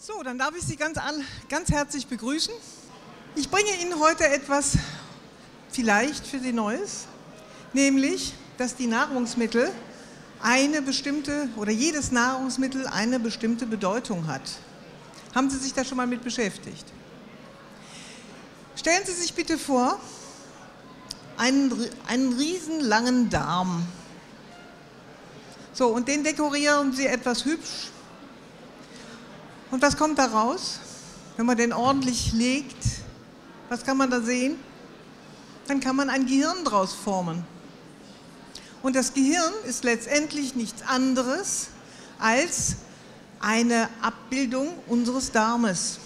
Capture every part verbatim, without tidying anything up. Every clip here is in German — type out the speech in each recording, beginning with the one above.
So, dann darf ich Sie ganz, ganz herzlich begrüßen. Ich bringe Ihnen heute etwas vielleicht für Sie Neues, nämlich, dass die Nahrungsmittel eine bestimmte oder jedes Nahrungsmittel eine bestimmte Bedeutung hat. Haben Sie sich da schon mal mit beschäftigt? Stellen Sie sich bitte vor, einen, einen riesenlangen Darm. So, und den dekorieren Sie etwas hübsch. Und was kommt da raus, wenn man den ordentlich legt? Was kann man da sehen? Dann kann man ein Gehirn draus formen. Und das Gehirn ist letztendlich nichts anderes als eine Abbildung unseres Darmes.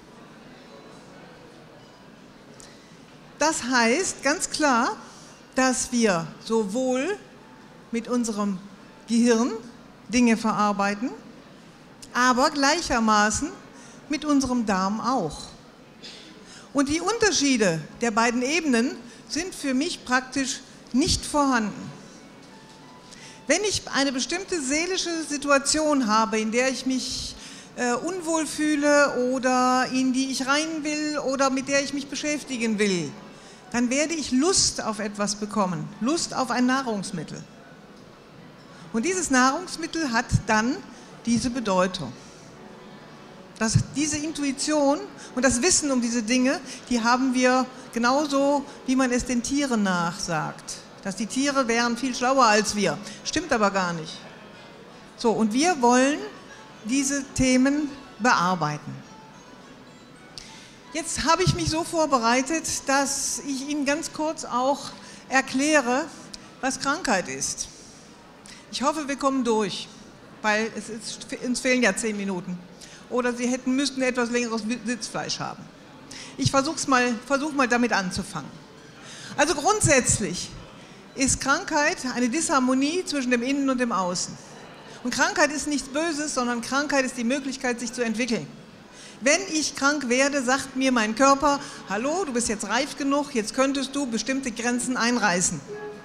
Das heißt ganz klar, dass wir sowohl mit unserem Gehirn Dinge verarbeiten, aber gleichermaßen mit unserem Darm auch. Und die Unterschiede der beiden Ebenen sind für mich praktisch nicht vorhanden. Wenn ich eine bestimmte seelische Situation habe, in der ich mich äh, unwohl fühle oder in die ich rein will oder mit der ich mich beschäftigen will, dann werde ich Lust auf etwas bekommen, Lust auf ein Nahrungsmittel. Und dieses Nahrungsmittel hat dann diese Bedeutung. Das, diese Intuition und das Wissen um diese Dinge, die haben wir genauso, wie man es den Tieren nachsagt. Dass die Tiere wären viel schlauer als wir. Stimmt aber gar nicht. So, und wir wollen diese Themen bearbeiten. Jetzt habe ich mich so vorbereitet, dass ich Ihnen ganz kurz auch erkläre, was Krankheit ist. Ich hoffe, wir kommen durch, weil es ist, uns fehlen ja zehn Minuten. Oder Sie hätten, müssten etwas längeres Sitzfleisch haben. Ich versuche mal, versuch mal damit anzufangen. Also grundsätzlich ist Krankheit eine Disharmonie zwischen dem Innen und dem Außen. Und Krankheit ist nichts Böses, sondern Krankheit ist die Möglichkeit, sich zu entwickeln. Wenn ich krank werde, sagt mir mein Körper, hallo, du bist jetzt reif genug, jetzt könntest du bestimmte Grenzen einreißen.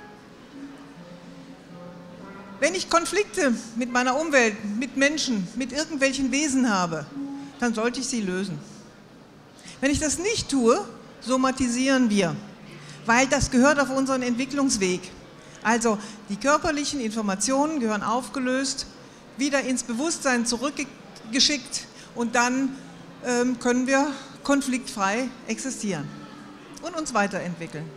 Wenn ich Konflikte mit meiner Umwelt, mit Menschen, mit irgendwelchen Wesen habe, dann sollte ich sie lösen. Wenn ich das nicht tue, somatisieren wir, weil das gehört auf unseren Entwicklungsweg. Also die körperlichen Informationen gehören aufgelöst, wieder ins Bewusstsein zurückgeschickt und dann ähm, können wir konfliktfrei existieren und uns weiterentwickeln.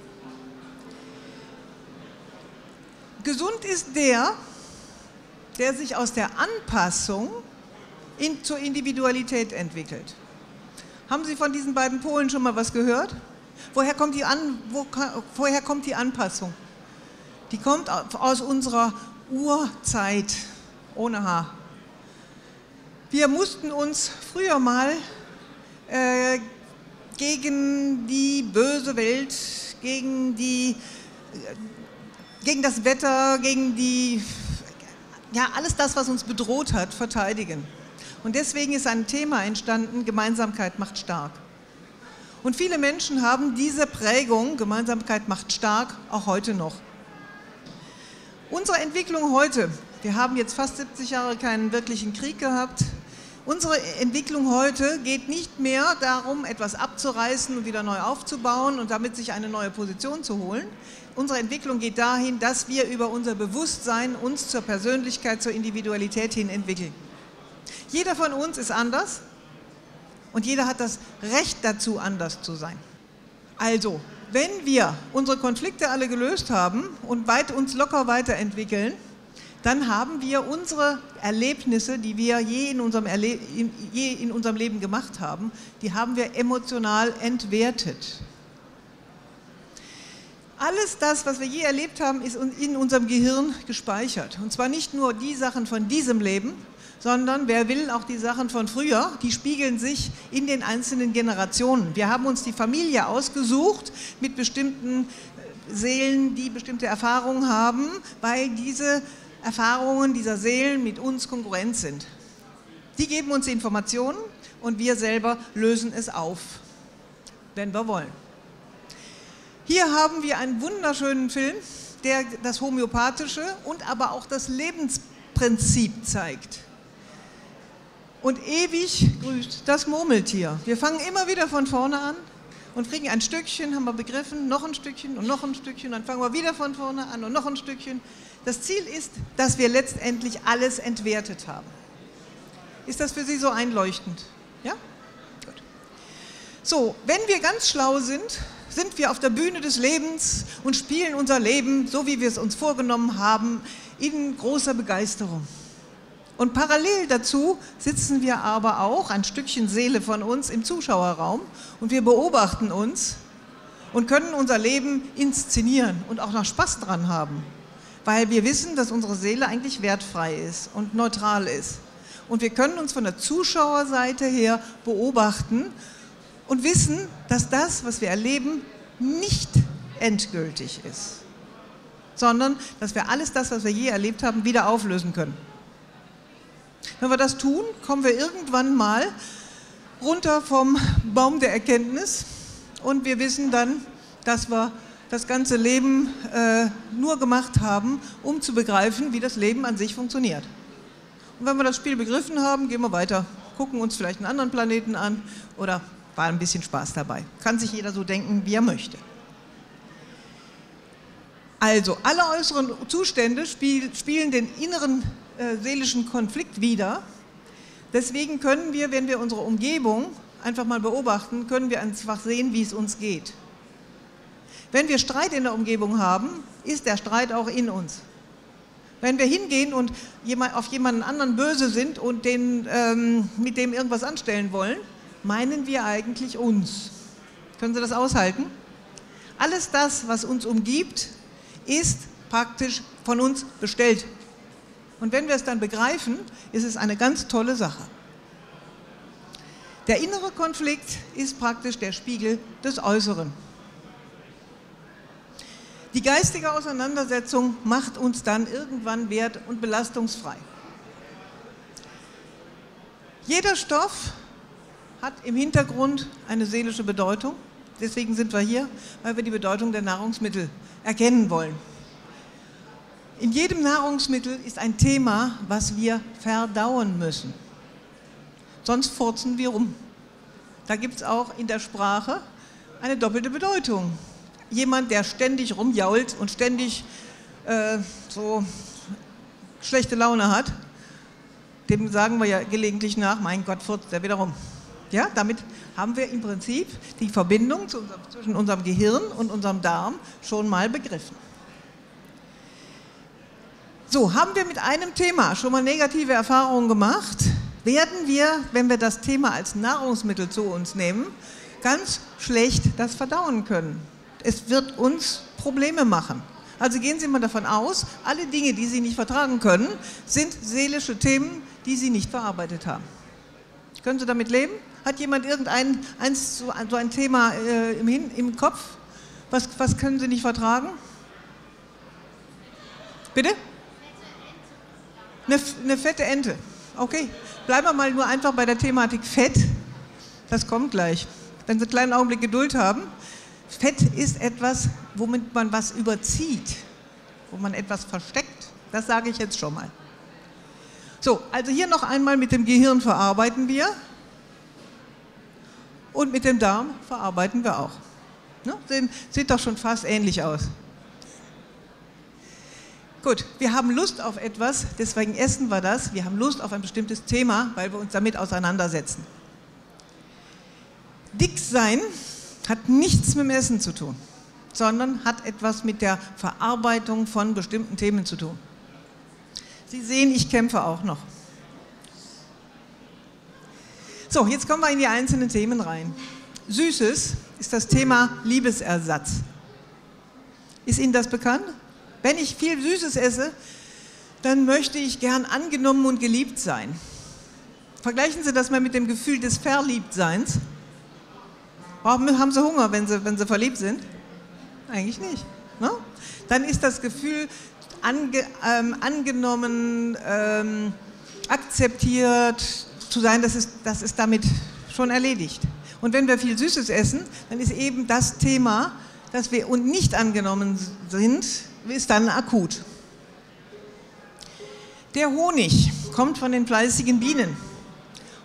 Gesund ist der, der sich aus der Anpassung in, zur Individualität entwickelt. Haben Sie von diesen beiden Polen schon mal was gehört? Woher kommt die, An, wo, woher kommt die Anpassung? Die kommt aus unserer Urzeit, ohne H. Wir mussten uns früher mal äh, gegen die böse Welt, gegen die... Äh, gegen das Wetter, gegen die, ja, alles das, was uns bedroht hat, verteidigen. Und deswegen ist ein Thema entstanden, Gemeinsamkeit macht stark. Und viele Menschen haben diese Prägung, Gemeinsamkeit macht stark, auch heute noch. Unsere Entwicklung heute, wir haben jetzt fast siebzig Jahre keinen wirklichen Krieg gehabt, unsere Entwicklung heute geht nicht mehr darum, etwas abzureißen und wieder neu aufzubauen und damit sich eine neue Position zu holen. Unsere Entwicklung geht dahin, dass wir über unser Bewusstsein uns zur Persönlichkeit, zur Individualität hin entwickeln. Jeder von uns ist anders und jeder hat das Recht dazu, anders zu sein. Also, wenn wir unsere Konflikte alle gelöst haben und weit, uns locker weiterentwickeln, dann haben wir unsere Erlebnisse, die wir je in, unserem Erle in, je in unserem Leben gemacht haben, die haben wir emotional entwertet. Alles das, was wir je erlebt haben, ist in unserem Gehirn gespeichert. Und zwar nicht nur die Sachen von diesem Leben, sondern, wer will, auch die Sachen von früher, die spiegeln sich in den einzelnen Generationen. Wir haben uns die Familie ausgesucht mit bestimmten Seelen, die bestimmte Erfahrungen haben, weil diese Erfahrungen dieser Seelen mit uns konkurrent sind. Die geben uns Informationen und wir selber lösen es auf, wenn wir wollen. Hier haben wir einen wunderschönen Film, der das Homöopathische und aber auch das Lebensprinzip zeigt. Und ewig grüßt das Murmeltier. Wir fangen immer wieder von vorne an und kriegen ein Stückchen, haben wir begriffen, noch ein Stückchen und noch ein Stückchen, dann fangen wir wieder von vorne an und noch ein Stückchen. Das Ziel ist, dass wir letztendlich alles entwertet haben. Ist das für Sie so einleuchtend? Ja? Gut. So, wenn wir ganz schlau sind, sind wir auf der Bühne des Lebens und spielen unser Leben, so wie wir es uns vorgenommen haben, in großer Begeisterung. Und parallel dazu sitzen wir aber auch, ein Stückchen Seele von uns, im Zuschauerraum und wir beobachten uns und können unser Leben inszenieren und auch noch Spaß dran haben, weil wir wissen, dass unsere Seele eigentlich wertfrei ist und neutral ist. Und wir können uns von der Zuschauerseite her beobachten und wissen, dass das, was wir erleben, nicht endgültig ist, sondern dass wir alles das, was wir je erlebt haben, wieder auflösen können. Wenn wir das tun, kommen wir irgendwann mal runter vom Baum der Erkenntnis und wir wissen dann, dass wir das ganze Leben äh, nur gemacht haben, um zu begreifen, wie das Leben an sich funktioniert. Und wenn wir das Spiel begriffen haben, gehen wir weiter, gucken uns vielleicht einen anderen Planeten an oder war ein bisschen Spaß dabei. Kann sich jeder so denken, wie er möchte. Also, alle äußeren Zustände spiel, spielen den inneren äh, seelischen Konflikt wider. Deswegen können wir, wenn wir unsere Umgebung einfach mal beobachten, können wir einfach sehen, wie es uns geht. Wenn wir Streit in der Umgebung haben, ist der Streit auch in uns. Wenn wir hingehen und jemand, auf jemanden anderen böse sind und den, ähm, mit dem irgendwas anstellen wollen, meinen wir eigentlich uns. Können Sie das aushalten? Alles das, was uns umgibt, ist praktisch von uns bestellt. Und wenn wir es dann begreifen, ist es eine ganz tolle Sache. Der innere Konflikt ist praktisch der Spiegel des Äußeren. Die geistige Auseinandersetzung macht uns dann irgendwann wert- und belastungsfrei. Jeder Stoff hat im Hintergrund eine seelische Bedeutung. Deswegen sind wir hier, weil wir die Bedeutung der Nahrungsmittel erkennen wollen. In jedem Nahrungsmittel ist ein Thema, was wir verdauen müssen. Sonst furzen wir rum. Da gibt es auch in der Sprache eine doppelte Bedeutung. Jemand, der ständig rumjault und ständig äh, so schlechte Laune hat, dem sagen wir ja gelegentlich nach, mein Gott, furzt der wieder rum. Ja, damit haben wir im Prinzip die Verbindung zu unserem, zwischen unserem Gehirn und unserem Darm schon mal begriffen. So, haben wir mit einem Thema schon mal negative Erfahrungen gemacht, werden wir, wenn wir das Thema als Nahrungsmittel zu uns nehmen, ganz schlecht das verdauen können. Es wird uns Probleme machen. Also gehen Sie mal davon aus, alle Dinge, die Sie nicht vertragen können, sind seelische Themen, die Sie nicht verarbeitet haben. Können Sie damit leben? Hat jemand irgendein eins, so ein Thema äh, im, im Kopf? Was, was können Sie nicht vertragen? Bitte? Eine, eine fette Ente. Okay. Bleiben wir mal nur einfach bei der Thematik Fett. Das kommt gleich. Wenn Sie einen kleinen Augenblick Geduld haben. Fett ist etwas, womit man was überzieht, wo man etwas versteckt. Das sage ich jetzt schon mal. So, also hier noch einmal mit dem Gehirn verarbeiten wir und mit dem Darm verarbeiten wir auch. Ne? Sehen, sieht doch schon fast ähnlich aus. Gut, wir haben Lust auf etwas, deswegen essen wir das. Wir haben Lust auf ein bestimmtes Thema, weil wir uns damit auseinandersetzen. Dick sein hat nichts mit dem Essen zu tun, sondern hat etwas mit der Verarbeitung von bestimmten Themen zu tun. Sie sehen, ich kämpfe auch noch. So, jetzt kommen wir in die einzelnen Themen rein. Süßes ist das Thema Liebesersatz. Ist Ihnen das bekannt? Wenn ich viel Süßes esse, dann möchte ich gern angenommen und geliebt sein. Vergleichen Sie das mal mit dem Gefühl des Verliebtseins. Warum haben Sie Hunger, wenn Sie, wenn Sie verliebt sind? Eigentlich nicht. Ne? Dann ist das Gefühl ange, ähm, angenommen, ähm, akzeptiert zu sein, das ist, das ist damit schon erledigt. Und wenn wir viel Süßes essen, dann ist eben das Thema, dass wir und nicht angenommen sind, ist dann akut. Der Honig kommt von den fleißigen Bienen.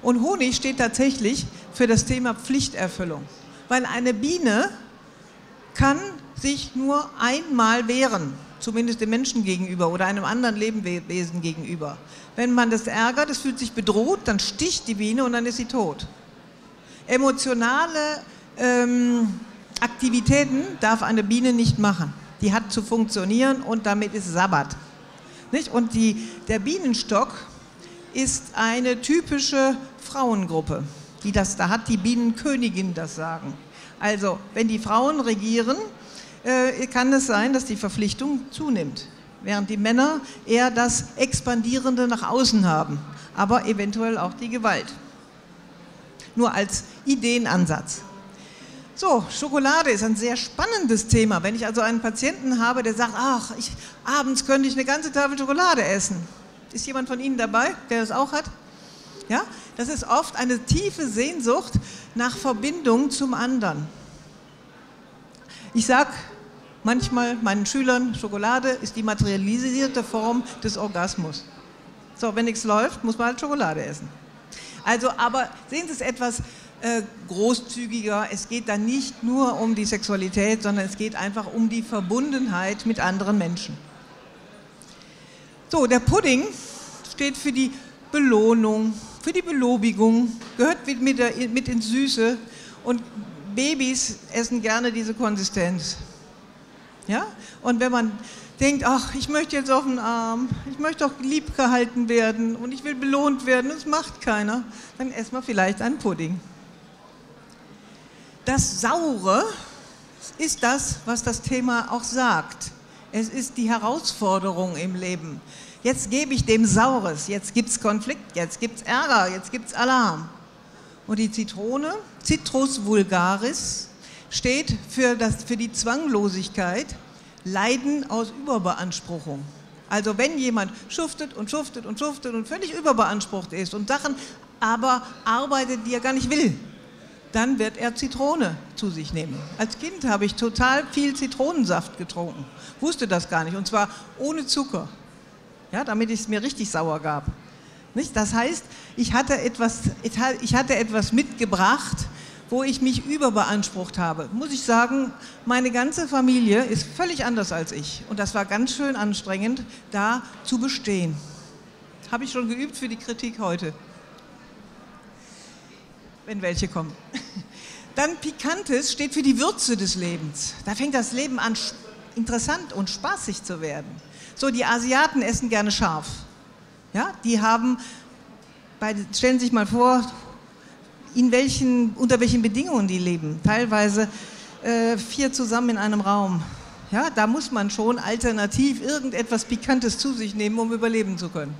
Und Honig steht tatsächlich für das Thema Pflichterfüllung, weil eine Biene kann sich nur einmal wehren, zumindest dem Menschen gegenüber oder einem anderen Lebewesen gegenüber. Wenn man das ärgert, es fühlt sich bedroht, dann sticht die Biene und dann ist sie tot. Emotionale ähm, Aktivitäten darf eine Biene nicht machen. Die hat zu funktionieren und damit ist Sabbat. Nicht? Und die, der Bienenstock ist eine typische Frauengruppe, die das, da hat die Bienenkönigin das Sagen. Also, wenn die Frauen regieren, äh, kann es sein, dass die Verpflichtung zunimmt, während die Männer eher das Expandierende nach außen haben, aber eventuell auch die Gewalt. Nur als Ideenansatz. So, Schokolade ist ein sehr spannendes Thema. Wenn ich also einen Patienten habe, der sagt, ach, ich, abends könnte ich eine ganze Tafel Schokolade essen. Ist jemand von Ihnen dabei, der das auch hat? Ja? Das ist oft eine tiefe Sehnsucht nach Verbindung zum anderen. Ich sage manchmal meinen Schülern, Schokolade ist die materialisierte Form des Orgasmus. So, wenn nichts läuft, muss man halt Schokolade essen. Also, aber sehen Sie es etwas äh, großzügiger. Es geht dann nicht nur um die Sexualität, sondern es geht einfach um die Verbundenheit mit anderen Menschen. So, der Pudding steht für die Belohnung, für die Belobigung, gehört mit, mit, der, mit ins Süße und Babys essen gerne diese Konsistenz. Ja? Und wenn man denkt, ach, ich möchte jetzt auf den Arm, ich möchte doch lieb gehalten werden und ich will belohnt werden, das macht keiner, dann essen wir vielleicht einen Pudding. Das Saure ist das, was das Thema auch sagt. Es ist die Herausforderung im Leben. Jetzt gebe ich dem Saures, jetzt gibt es Konflikt, jetzt gibt es Ärger, jetzt gibt es Alarm. Und die Zitrone, Citrus vulgaris, steht für, das, für die Zwanglosigkeit, Leiden aus Überbeanspruchung. Also wenn jemand schuftet und schuftet und schuftet und völlig überbeansprucht ist und Sachen aber arbeitet, die er gar nicht will, dann wird er Zitrone zu sich nehmen. Als Kind habe ich total viel Zitronensaft getrunken, wusste das gar nicht und zwar ohne Zucker, ja, damit es mir richtig sauer gab. Nicht? Das heißt, ich hatte, etwas, ich hatte etwas mitgebracht, wo ich mich überbeansprucht habe. Muss ich sagen, meine ganze Familie ist völlig anders als ich. Und das war ganz schön anstrengend, da zu bestehen. Habe ich schon geübt für die Kritik heute. Wenn welche kommen. Dann Pikantes steht für die Würze des Lebens. Da fängt das Leben an, interessant und spaßig zu werden. So, die Asiaten essen gerne scharf. Ja, die haben, bei, stellen Sie sich mal vor, in welchen, unter welchen Bedingungen die leben. Teilweise äh, vier zusammen in einem Raum. Ja, da muss man schon alternativ irgendetwas Pikantes zu sich nehmen, um überleben zu können.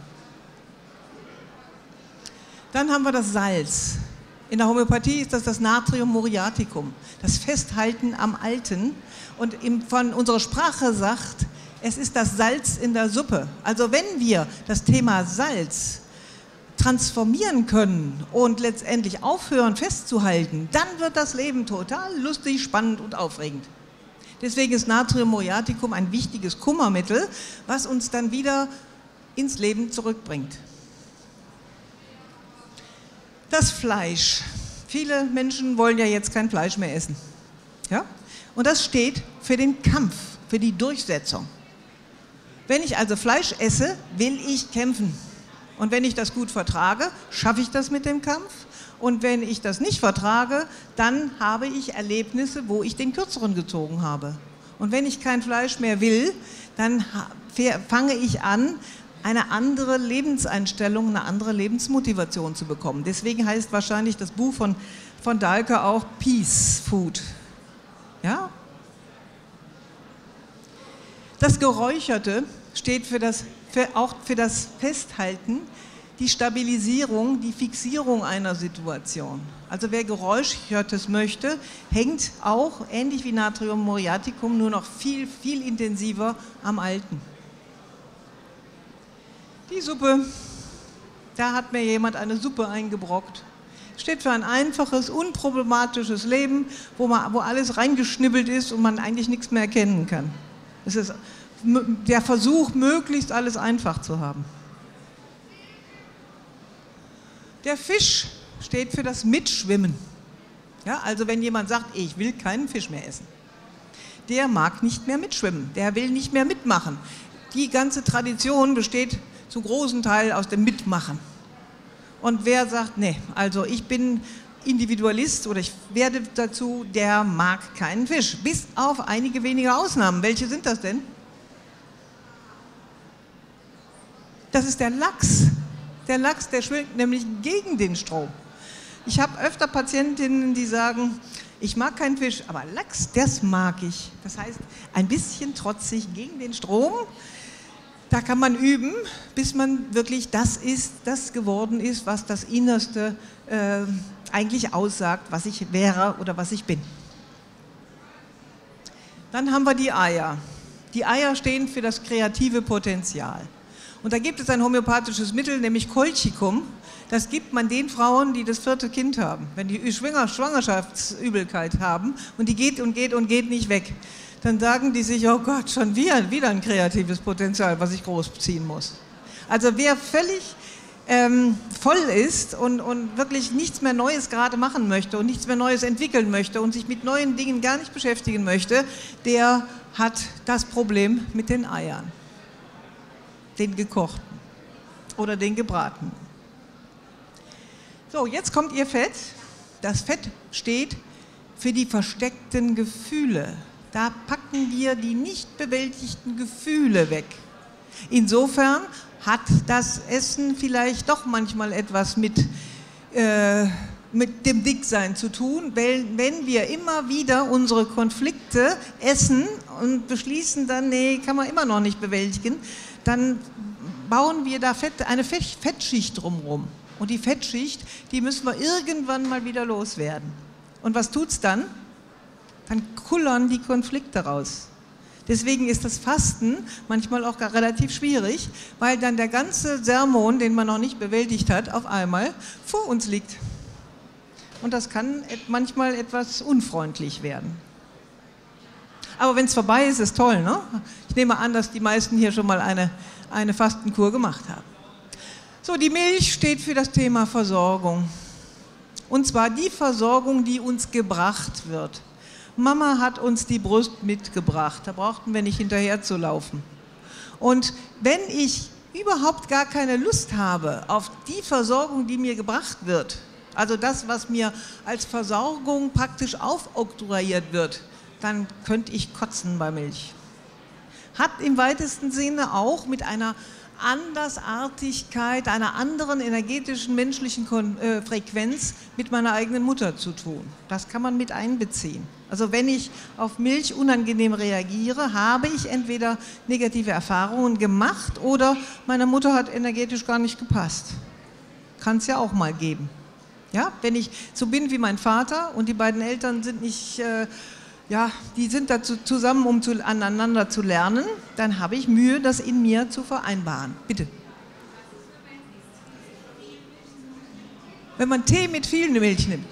Dann haben wir das Salz. In der Homöopathie ist das das Natrium muriaticum, das Festhalten am Alten. Und im, von unserer Sprache sagt, es ist das Salz in der Suppe. Also wenn wir das Thema Salz transformieren können und letztendlich aufhören festzuhalten, dann wird das Leben total lustig, spannend und aufregend. Deswegen ist Natrium muriaticum ein wichtiges Kummermittel, was uns dann wieder ins Leben zurückbringt. Das Fleisch. Viele Menschen wollen ja jetzt kein Fleisch mehr essen. Ja? Und das steht für den Kampf, für die Durchsetzung. Wenn ich also Fleisch esse, will ich kämpfen. Und wenn ich das gut vertrage, schaffe ich das mit dem Kampf. Und wenn ich das nicht vertrage, dann habe ich Erlebnisse, wo ich den Kürzeren gezogen habe. Und wenn ich kein Fleisch mehr will, dann fange ich an, eine andere Lebenseinstellung, eine andere Lebensmotivation zu bekommen. Deswegen heißt wahrscheinlich das Buch von, von Dahlke auch Peace Food. Ja? Das Geräucherte steht für das, für, auch für das Festhalten, die Stabilisierung, die Fixierung einer Situation. Also wer Geräuchertes möchte, hängt auch, ähnlich wie Natrium muriaticum, nur noch viel, viel intensiver am Alten. Die Suppe, da hat mir jemand eine Suppe eingebrockt. Steht für ein einfaches, unproblematisches Leben, wo, man, wo alles reingeschnibbelt ist und man eigentlich nichts mehr erkennen kann. Es ist der Versuch, möglichst alles einfach zu haben. Der Fisch steht für das Mitschwimmen. Ja, also wenn jemand sagt, ich will keinen Fisch mehr essen, der mag nicht mehr mitschwimmen, der will nicht mehr mitmachen. Die ganze Tradition besteht zu großen Teil aus dem Mitmachen. Und wer sagt, nee, also ich bin Individualist oder ich werde dazu, der mag keinen Fisch. Bis auf einige wenige Ausnahmen. Welche sind das denn? Das ist der Lachs. Der Lachs, der schwimmt nämlich gegen den Strom. Ich habe öfter Patientinnen, die sagen, ich mag keinen Fisch, aber Lachs, das mag ich. Das heißt, ein bisschen trotzig gegen den Strom. Da kann man üben, bis man wirklich das ist, das geworden ist, was das Innerste äh, eigentlich aussagt, was ich wäre oder was ich bin. Dann haben wir die Eier. Die Eier stehen für das kreative Potenzial. Und da gibt es ein homöopathisches Mittel, nämlich Colchicum. Das gibt man den Frauen, die das vierte Kind haben. Wenn die Schwangerschaftsübelkeit haben und die geht und geht und geht nicht weg, dann sagen die sich, oh Gott, schon wieder, wieder ein kreatives Potenzial, was ich großziehen muss. Also wer völlig ähm, voll ist und, und wirklich nichts mehr Neues gerade machen möchte und nichts mehr Neues entwickeln möchte und sich mit neuen Dingen gar nicht beschäftigen möchte, der hat das Problem mit den Eiern. Den gekochten oder den gebratenen. So, jetzt kommt Ihr Fett. Das Fett steht für die versteckten Gefühle. Da packen wir die nicht bewältigten Gefühle weg. Insofern hat das Essen vielleicht doch manchmal etwas mit, äh, mit dem Dicksein zu tun, weil wenn wir immer wieder unsere Konflikte essen und beschließen dann, nee, kann man immer noch nicht bewältigen, dann bauen wir da Fett, eine Fettschicht drumherum. Und die Fettschicht, die müssen wir irgendwann mal wieder loswerden. Und was tut's dann? Dann kullern die Konflikte raus. Deswegen ist das Fasten manchmal auch gar relativ schwierig, weil dann der ganze Sermon, den man noch nicht bewältigt hat, auf einmal vor uns liegt. Und das kann manchmal etwas unfreundlich werden. Aber wenn es vorbei ist, ist toll, ne? Ich nehme an, dass die meisten hier schon mal eine, eine Fastenkur gemacht haben. So, die Milch steht für das Thema Versorgung. Und zwar die Versorgung, die uns gebracht wird. Mama hat uns die Brust mitgebracht, da brauchten wir nicht hinterher zu laufen. Und wenn ich überhaupt gar keine Lust habe auf die Versorgung, die mir gebracht wird, also das, was mir als Versorgung praktisch aufoktroyiert wird, dann könnte ich kotzen bei Milch. Hat im weitesten Sinne auch mit einer Andersartigkeit, einer anderen energetischen menschlichen Kon äh, Frequenz mit meiner eigenen Mutter zu tun. Das kann man mit einbeziehen. Also wenn ich auf Milch unangenehm reagiere, habe ich entweder negative Erfahrungen gemacht oder meine Mutter hat energetisch gar nicht gepasst. Kann es ja auch mal geben. Ja? Wenn ich so bin wie mein Vater und die beiden Eltern sind nicht... Äh, Ja, die sind dazu zusammen, um zu, aneinander zu lernen, dann habe ich Mühe, das in mir zu vereinbaren. Bitte. Wenn man Tee mit viel Milch nimmt.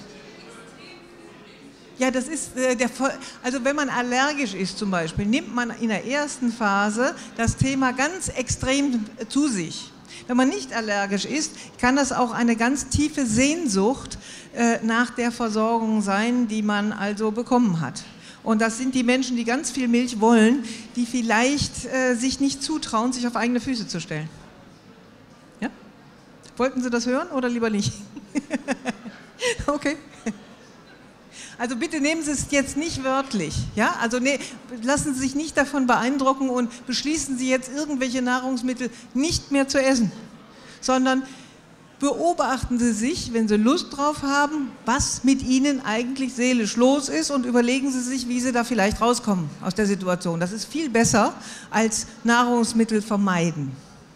Ja, das ist äh, der, also wenn man allergisch ist zum Beispiel, nimmt man in der ersten Phase das Thema ganz extrem zu sich. Wenn man nicht allergisch ist, kann das auch eine ganz tiefe Sehnsucht äh, nach der Versorgung sein, die man also bekommen hat. Und das sind die Menschen, die ganz viel Milch wollen, die vielleicht äh, sich nicht zutrauen, sich auf eigene Füße zu stellen. Ja? Wollten Sie das hören oder lieber nicht? Okay. Also bitte nehmen Sie es jetzt nicht wörtlich. Ja? Also nee, lassen Sie sich nicht davon beeindrucken und beschließen Sie jetzt irgendwelche Nahrungsmittel nicht mehr zu essen, sondern beobachten Sie sich, wenn Sie Lust drauf haben, was mit Ihnen eigentlich seelisch los ist und überlegen Sie sich, wie Sie da vielleicht rauskommen aus der Situation. Das ist viel besser als Nahrungsmittel vermeiden.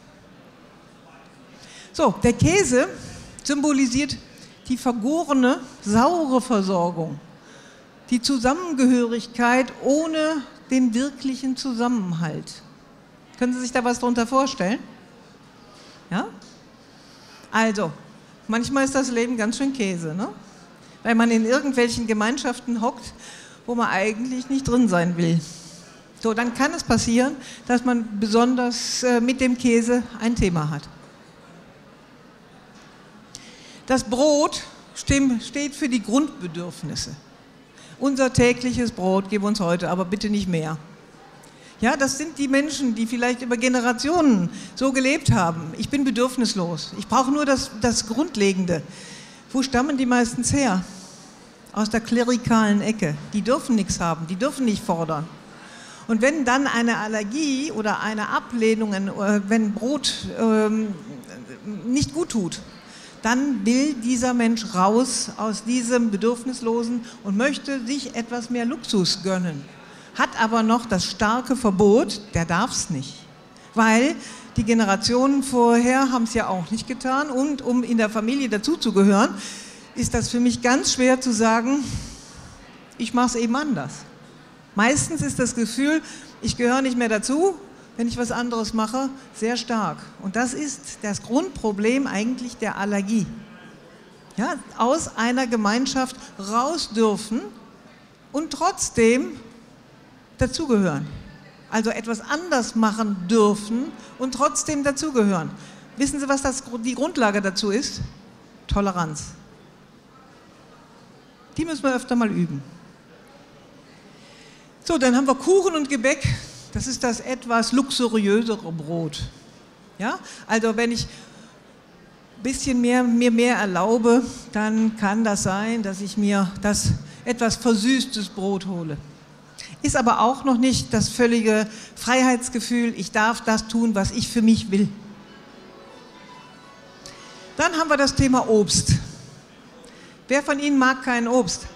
So, der Käse symbolisiert die vergorene, saure Versorgung, die Zusammengehörigkeit ohne den wirklichen Zusammenhalt. Können Sie sich da was darunter vorstellen? Ja? Also, manchmal ist das Leben ganz schön Käse, ne? Weil man in irgendwelchen Gemeinschaften hockt, wo man eigentlich nicht drin sein will. So, dann kann es passieren, dass man besonders äh, mit dem Käse ein Thema hat. Das Brot steht für die Grundbedürfnisse. Unser tägliches Brot gib uns heute, aber bitte nicht mehr. Ja, das sind die Menschen, die vielleicht über Generationen so gelebt haben. Ich bin bedürfnislos. Ich brauche nur das, das Grundlegende. Wo stammen die meistens her? Aus der klerikalen Ecke. Die dürfen nichts haben, die dürfen nicht fordern. Und wenn dann eine Allergie oder eine Ablehnung, wenn Brot ähm, nicht gut tut, dann will dieser Mensch raus aus diesem Bedürfnislosen und möchte sich etwas mehr Luxus gönnen. Hat aber noch das starke Verbot, der darf es nicht. Weil die Generationen vorher haben es ja auch nicht getan und um in der Familie dazuzugehören, ist das für mich ganz schwer zu sagen, ich mache es eben anders. Meistens ist das Gefühl, ich gehöre nicht mehr dazu, wenn ich was anderes mache, sehr stark. Und das ist das Grundproblem eigentlich der Allergie. Ja, aus einer Gemeinschaft raus dürfen und trotzdem dazugehören. Also etwas anders machen dürfen und trotzdem dazugehören. Wissen Sie, was das, die Grundlage dazu ist? Toleranz. Die müssen wir öfter mal üben. So, dann haben wir Kuchen und Gebäck. Das ist das etwas luxuriösere Brot. Ja? Also wenn ich ein bisschen mehr, mir mehr erlaube, dann kann das sein, dass ich mir das etwas versüßtes Brot hole. Ist aber auch noch nicht das völlige Freiheitsgefühl, ich darf das tun, was ich für mich will. Dann haben wir das Thema Obst. Wer von Ihnen mag kein Obst?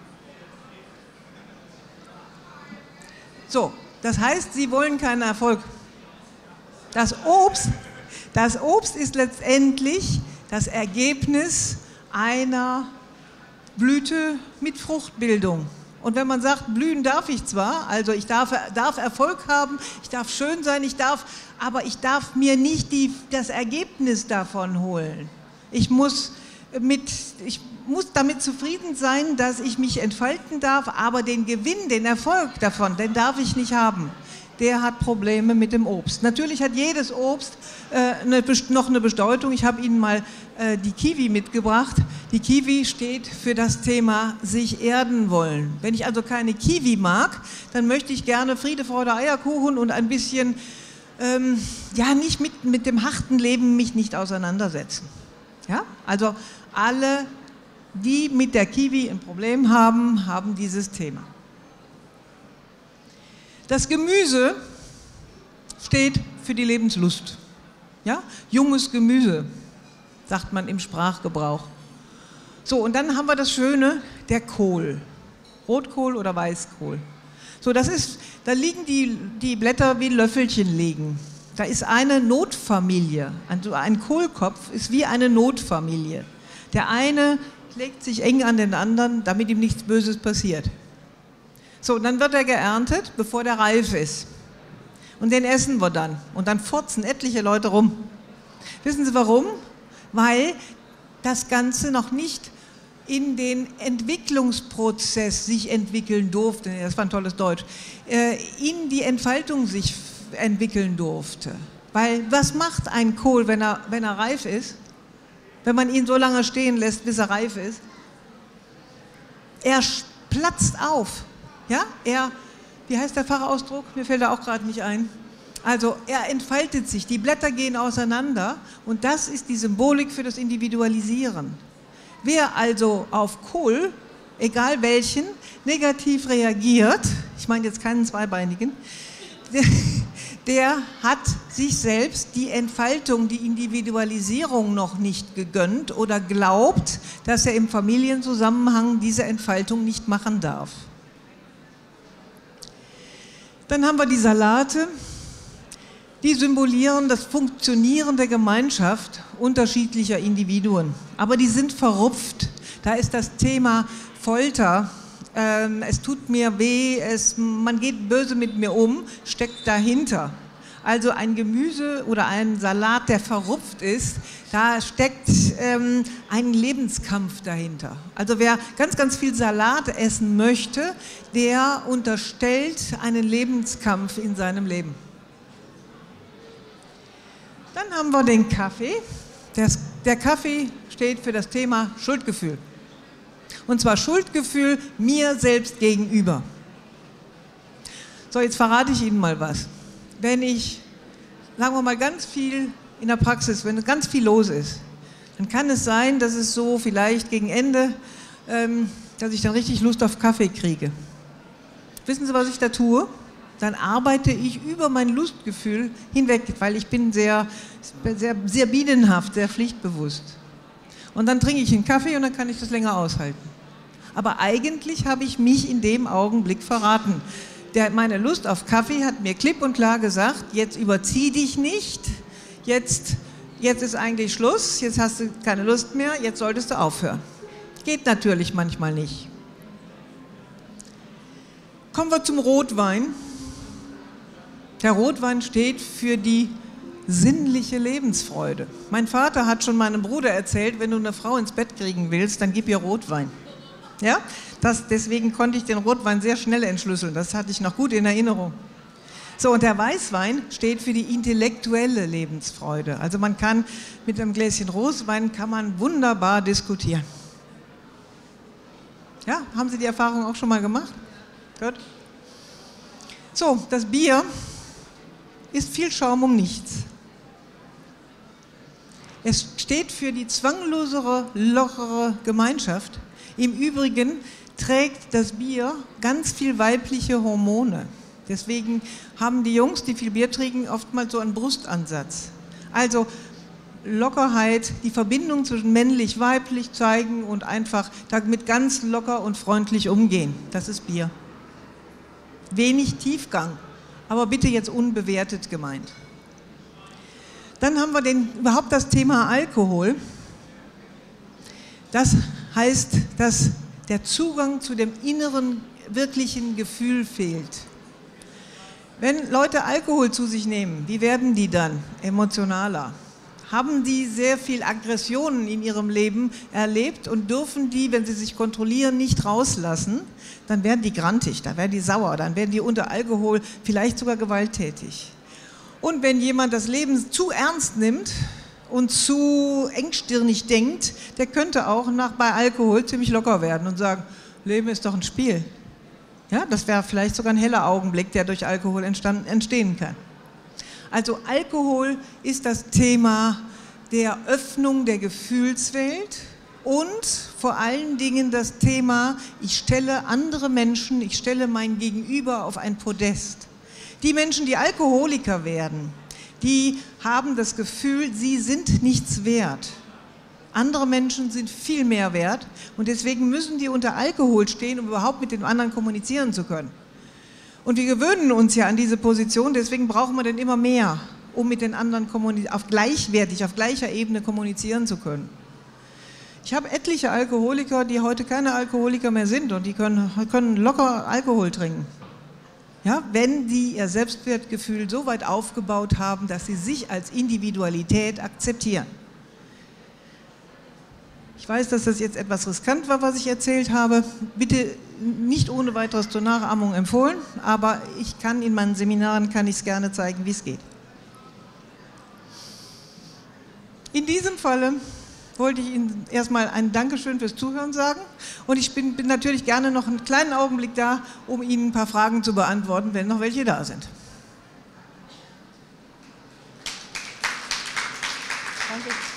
So, das heißt, Sie wollen keinen Erfolg. Das Obst, das Obst ist letztendlich das Ergebnis einer Blüte mit Fruchtbildung. Und wenn man sagt, blühen darf ich zwar, also ich darf, darf Erfolg haben, ich darf schön sein, ich darf, aber ich darf mir nicht die, das Ergebnis davon holen. Ich muss, mit, ich muss damit zufrieden sein, dass ich mich entfalten darf, aber den Gewinn, den Erfolg davon, den darf ich nicht haben. Der hat Probleme mit dem Obst. Natürlich hat jedes Obst äh, eine, noch eine Bedeutung. Ich habe Ihnen mal äh, die Kiwi mitgebracht. Die Kiwi steht für das Thema sich erden wollen. Wenn ich also keine Kiwi mag, dann möchte ich gerne Friede, Freude, Eierkuchen und ein bisschen, ähm, ja, nicht mit, mit dem harten Leben mich nicht auseinandersetzen. Ja? Also alle, die mit der Kiwi ein Problem haben, haben dieses Thema. Das Gemüse steht für die Lebenslust. Ja? Junges Gemüse, sagt man im Sprachgebrauch. So, und dann haben wir das Schöne, der Kohl. Rotkohl oder Weißkohl. So, das ist, da liegen die, die Blätter wie Löffelchen liegen. Da ist eine Notfamilie. Also ein Kohlkopf ist wie eine Notfamilie. Der eine legt sich eng an den anderen, damit ihm nichts Böses passiert. So, und dann wird er geerntet, bevor der reif ist. Und den essen wir dann. Und dann furzen etliche Leute rum. Wissen Sie warum? Weil das Ganze noch nicht in den Entwicklungsprozess sich entwickeln durfte, das war ein tolles Deutsch, in die Entfaltung sich entwickeln durfte. Weil was macht ein Kohl, wenn er, wenn er reif ist? Wenn man ihn so lange stehen lässt, bis er reif ist? Er platzt auf. Ja, er, wie heißt der Fachausdruck? Mir fällt er auch gerade nicht ein. Also er entfaltet sich, die Blätter gehen auseinander und das ist die Symbolik für das Individualisieren. Wer also auf Kohl, egal welchen, negativ reagiert, ich meine jetzt keinen Zweibeinigen, der, der hat sich selbst die Entfaltung, die Individualisierung noch nicht gegönnt oder glaubt, dass er im Familienzusammenhang diese Entfaltung nicht machen darf. Dann haben wir die Salate, die symbolieren das Funktionieren der Gemeinschaft unterschiedlicher Individuen. Aber die sind verrupft. Da ist das Thema Folter, ähm, es tut mir weh, es, man geht böse mit mir um, steckt dahinter. Also ein Gemüse oder ein Salat, der verrupft ist, da steckt ähm, ein Lebenskampf dahinter. Also wer ganz, ganz viel Salat essen möchte, der unterstellt einen Lebenskampf in seinem Leben. Dann haben wir den Kaffee. Das, der Kaffee steht für das Thema Schuldgefühl. Und zwar Schuldgefühl mir selbst gegenüber. So, jetzt verrate ich Ihnen mal was. Wenn ich, sagen wir mal, ganz viel in der Praxis, wenn ganz viel los ist, dann kann es sein, dass es so vielleicht gegen Ende, ähm, dass ich dann richtig Lust auf Kaffee kriege. Wissen Sie, was ich da tue? Dann arbeite ich über mein Lustgefühl hinweg, weil ich bin sehr, sehr, sehr bienenhaft, sehr pflichtbewusst. Und dann trinke ich einen Kaffee und dann kann ich das länger aushalten. Aber eigentlich habe ich mich in dem Augenblick verraten. Der, meine Lust auf Kaffee hat mir klipp und klar gesagt, jetzt überzieh dich nicht, jetzt, jetzt ist eigentlich Schluss, jetzt hast du keine Lust mehr, jetzt solltest du aufhören. Geht natürlich manchmal nicht. Kommen wir zum Rotwein. Der Rotwein steht für die sinnliche Lebensfreude. Mein Vater hat schon meinem Bruder erzählt, wenn du eine Frau ins Bett kriegen willst, dann gib ihr Rotwein. Ja? Das, deswegen konnte ich den Rotwein sehr schnell entschlüsseln, das hatte ich noch gut in Erinnerung. So, und der Weißwein steht für die intellektuelle Lebensfreude. Also man kann mit einem Gläschen Rotwein kann man wunderbar diskutieren. Ja, haben Sie die Erfahrung auch schon mal gemacht? Gut. So, das Bier ist viel Schaum um nichts. Es steht für die zwanglosere, lockere Gemeinschaft. Im Übrigen trägt das Bier ganz viel weibliche Hormone. Deswegen haben die Jungs, die viel Bier trinken, oftmals so einen Brustansatz. Also Lockerheit, die Verbindung zwischen männlich-weiblich zeigen und einfach damit ganz locker und freundlich umgehen. Das ist Bier. Wenig Tiefgang, aber bitte jetzt unbewertet gemeint. Dann haben wir den, überhaupt das Thema Alkohol. Das heißt, dass der Zugang zu dem inneren, wirklichen Gefühl fehlt. Wenn Leute Alkohol zu sich nehmen, wie werden die dann emotionaler? Haben die sehr viel Aggressionen in ihrem Leben erlebt und dürfen die, wenn sie sich kontrollieren, nicht rauslassen, dann werden die grantig, dann werden die sauer, dann werden die unter Alkohol vielleicht sogar gewalttätig. Und wenn jemand das Leben zu ernst nimmt und zu engstirnig denkt, der könnte auch nach, bei Alkohol ziemlich locker werden und sagen, Leben ist doch ein Spiel. Ja, das wäre vielleicht sogar ein heller Augenblick, der durch Alkohol entstanden, entstehen kann. Also Alkohol ist das Thema der Öffnung der Gefühlswelt und vor allen Dingen das Thema, ich stelle andere Menschen, ich stelle mein Gegenüber auf ein Podest. Die Menschen, die Alkoholiker werden, die haben das Gefühl, sie sind nichts wert. Andere Menschen sind viel mehr wert und deswegen müssen die unter Alkohol stehen, um überhaupt mit den anderen kommunizieren zu können. Und wir gewöhnen uns ja an diese Position, deswegen brauchen wir dann immer mehr, um mit den anderen auf gleichwertig, auf gleicher Ebene kommunizieren zu können. Ich habe etliche Alkoholiker, die heute keine Alkoholiker mehr sind und die können, können locker Alkohol trinken. Ja, wenn die ihr Selbstwertgefühl so weit aufgebaut haben, dass sie sich als Individualität akzeptieren. Ich weiß, dass das jetzt etwas riskant war, was ich erzählt habe. Bitte nicht ohne weiteres zur Nachahmung empfohlen, aber ich kann in meinen Seminaren kann ich es gerne zeigen, wie es geht. In diesem Falle wollte ich Ihnen erstmal ein Dankeschön fürs Zuhören sagen und ich bin, bin natürlich gerne noch einen kleinen Augenblick da, um Ihnen ein paar Fragen zu beantworten, wenn noch welche da sind. Danke.